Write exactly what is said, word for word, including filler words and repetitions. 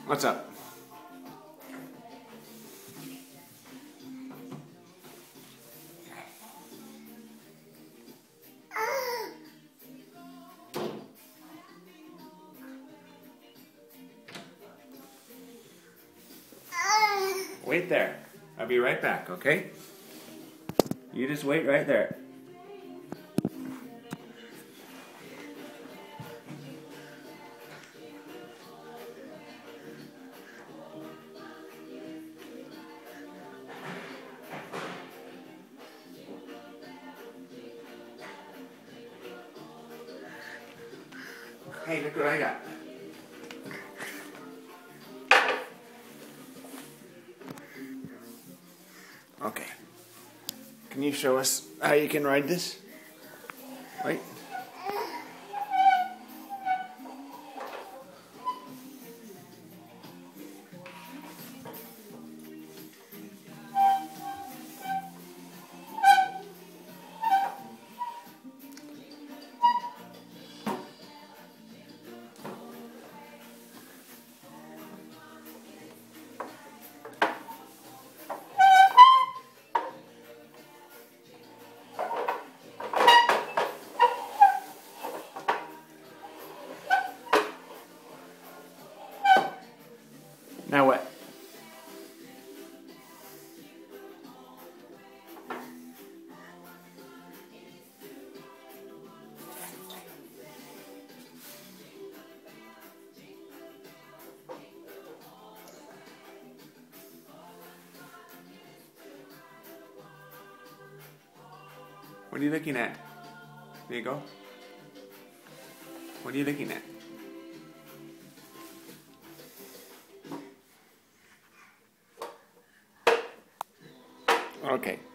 What's up? Wait there. I'll be right back, okay? You just wait right there. Hey, look what I got. Okay. Can you show us how you can ride this? Wait. Now what? What are you looking at? There you go. What are you looking at? Okay.